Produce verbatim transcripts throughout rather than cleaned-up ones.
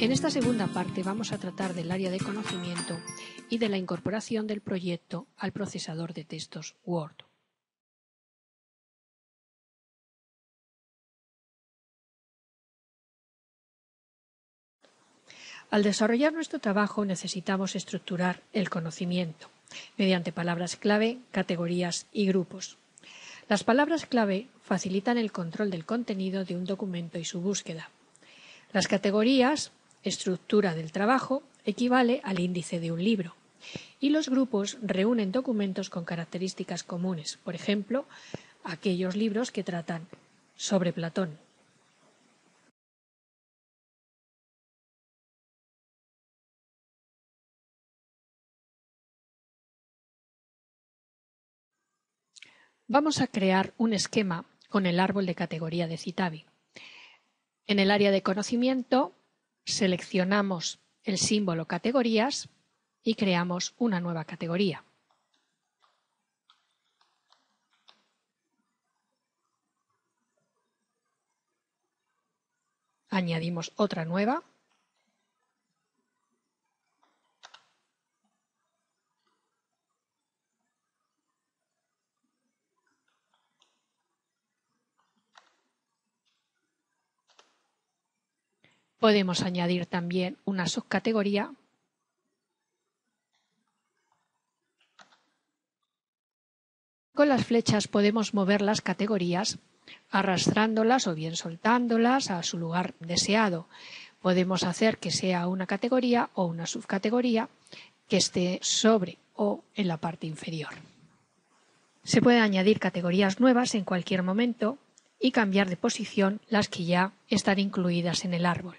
En esta segunda parte vamos a tratar del área de conocimiento y de la incorporación del proyecto al procesador de textos Word. Al desarrollar nuestro trabajo necesitamos estructurar el conocimiento mediante palabras clave, categorías y grupos. Las palabras clave facilitan el control del contenido de un documento y su búsqueda. Las categorías, estructura del trabajo, equivale al índice de un libro. Y los grupos reúnen documentos con características comunes, por ejemplo, aquellos libros que tratan sobre Platón. Vamos a crear un esquema con el árbol de categoría de Citavi. En el área de conocimiento seleccionamos el símbolo categorías y creamos una nueva categoría. Añadimos otra nueva. Podemos añadir también una subcategoría con las flechas podemos mover las categorías arrastrándolas o bien soltándolas a su lugar deseado. Podemos hacer que sea una categoría o una subcategoría que esté sobre o en la parte inferior. Se pueden añadir categorías nuevas en cualquier momento y cambiar de posición las que ya están incluidas en el árbol.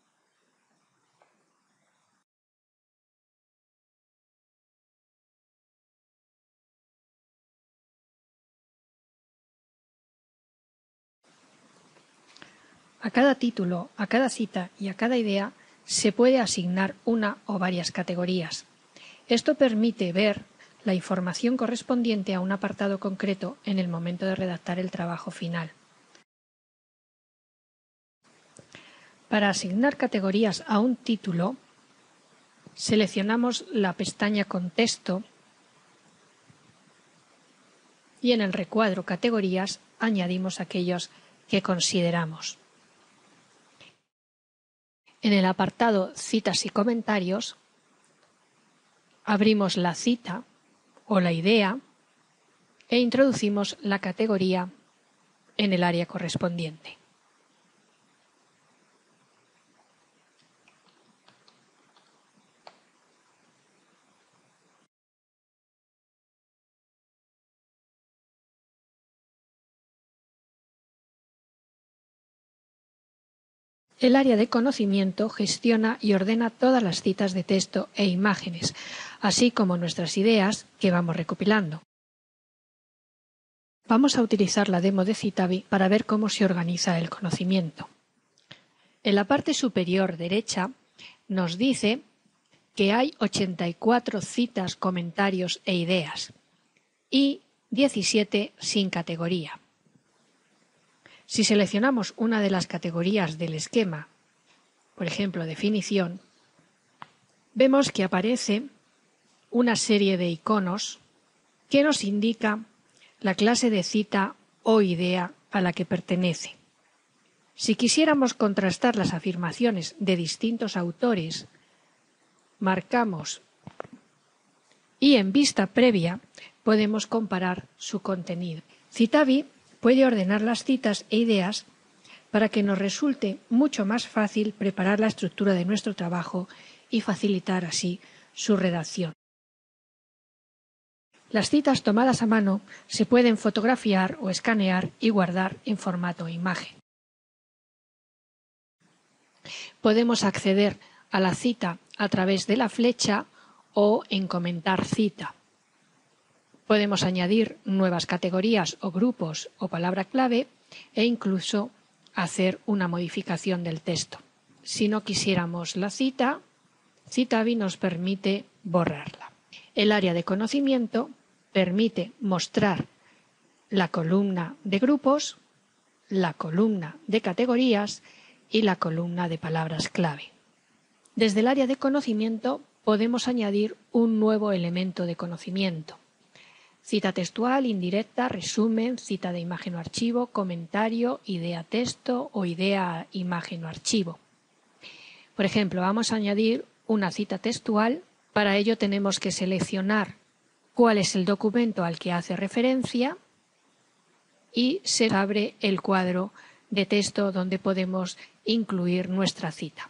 A cada título, a cada cita y a cada idea se puede asignar una o varias categorías. Esto permite ver la información correspondiente a un apartado concreto en el momento de redactar el trabajo final. Para asignar categorías a un título, seleccionamos la pestaña Contexto y en el recuadro Categorías añadimos aquellos que consideramos. En el apartado Citas y comentarios, abrimos la cita o la idea e introducimos la categoría en el área correspondiente. El área de conocimiento gestiona y ordena todas las citas de texto e imágenes, así como nuestras ideas que vamos recopilando. Vamos a utilizar la demo de Citavi para ver cómo se organiza el conocimiento. En la parte superior derecha nos dice que hay ochenta y cuatro citas, comentarios e ideas y diecisiete sin categoría. Si seleccionamos una de las categorías del esquema, por ejemplo, definición, vemos que aparece una serie de iconos que nos indica la clase de cita o idea a la que pertenece. Si quisiéramos contrastar las afirmaciones de distintos autores, marcamos y en vista previa podemos comparar su contenido. Citavi puede ordenar las citas e ideas para que nos resulte mucho más fácil preparar la estructura de nuestro trabajo y facilitar así su redacción. Las citas tomadas a mano se pueden fotografiar o escanear y guardar en formato imagen. Podemos acceder a la cita a través de la flecha o en comentar cita. Podemos añadir nuevas categorías o grupos o palabra clave e incluso hacer una modificación del texto. Si no quisiéramos la cita, Citavi nos permite borrarla. El área de conocimiento permite mostrar la columna de grupos, la columna de categorías y la columna de palabras clave. Desde el área de conocimiento podemos añadir un nuevo elemento de conocimiento. Cita textual, indirecta, resumen, cita de imagen o archivo, comentario, idea texto o idea imagen o archivo. Por ejemplo, vamos a añadir una cita textual. Para ello tenemos que seleccionar cuál es el documento al que hace referencia y se abre el cuadro de texto donde podemos incluir nuestra cita.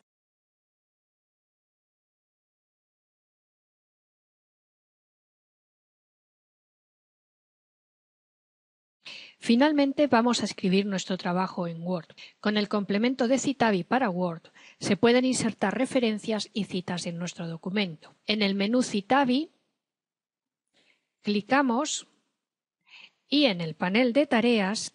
Finalmente vamos a escribir nuestro trabajo en Word. Con el complemento de Citavi para Word se pueden insertar referencias y citas en nuestro documento. En el menú Citavi clicamos y en el panel de tareas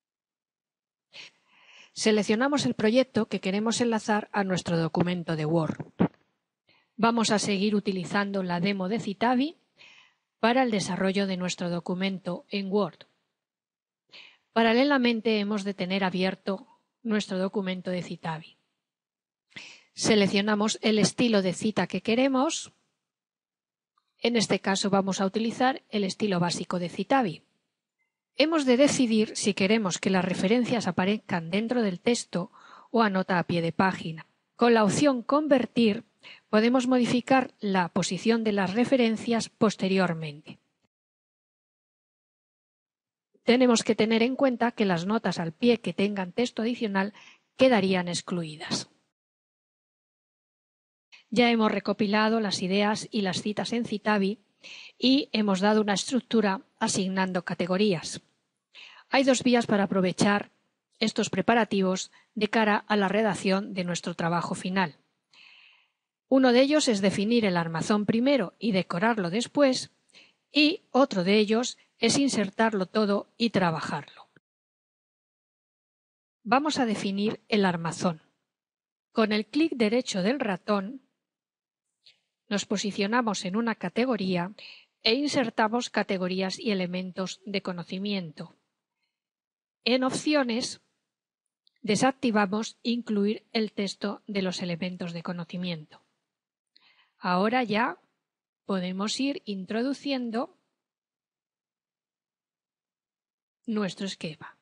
seleccionamos el proyecto que queremos enlazar a nuestro documento de Word. Vamos a seguir utilizando la demo de Citavi para el desarrollo de nuestro documento en Word. Paralelamente hemos de tener abierto nuestro documento de Citavi. Seleccionamos el estilo de cita que queremos. En este caso vamos a utilizar el estilo básico de Citavi. Hemos de decidir si queremos que las referencias aparezcan dentro del texto o a nota a pie de página. Con la opción Convertir podemos modificar la posición de las referencias posteriormente. Tenemos que tener en cuenta que las notas al pie que tengan texto adicional quedarían excluidas. Ya hemos recopilado las ideas y las citas en Citavi y hemos dado una estructura asignando categorías. Hay dos vías para aprovechar estos preparativos de cara a la redacción de nuestro trabajo final. Uno de ellos es definir el armazón primero y decorarlo después, y otro de ellos es insertarlo todo y trabajarlo. Vamos a definir el armazón. Con el clic derecho del ratón nos posicionamos en una categoría e insertamos categorías y elementos de conocimiento. En opciones desactivamos incluir el texto de los elementos de conocimiento. Ahora ya podemos ir introduciendo nuestro esquema.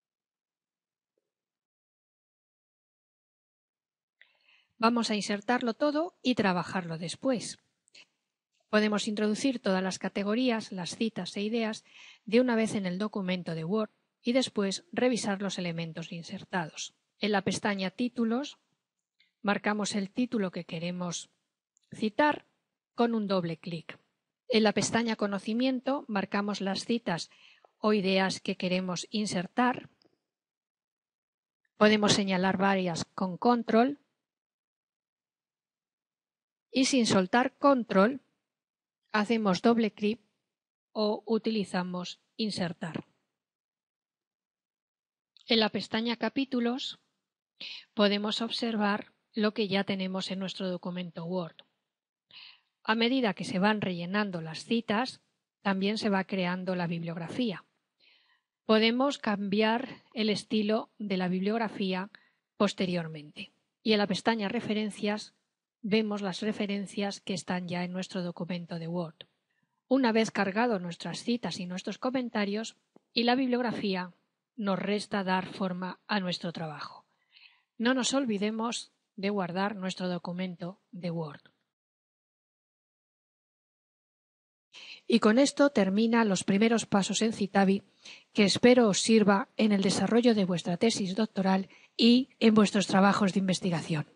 Vamos a insertarlo todo y trabajarlo después. Podemos introducir todas las categorías, las citas e ideas de una vez en el documento de Word y después revisar los elementos insertados. En la pestaña Títulos marcamos el título que queremos citar con un doble clic. En la pestaña Conocimiento marcamos las citas o ideas que queremos insertar. Podemos señalar varias con control y sin soltar control hacemos doble clic o utilizamos insertar. En la pestaña Capítulos podemos observar lo que ya tenemos en nuestro documento Word. A medida que se van rellenando las citas, también se va creando la bibliografía. Podemos cambiar el estilo de la bibliografía posteriormente. Y en la pestaña Referencias vemos las referencias que están ya en nuestro documento de Word. Una vez cargado nuestras citas y nuestros comentarios y la bibliografía, nos resta dar forma a nuestro trabajo. No nos olvidemos de guardar nuestro documento de Word. Y con esto termina los primeros pasos en Citavi, que espero os sirva en el desarrollo de vuestra tesis doctoral y en vuestros trabajos de investigación.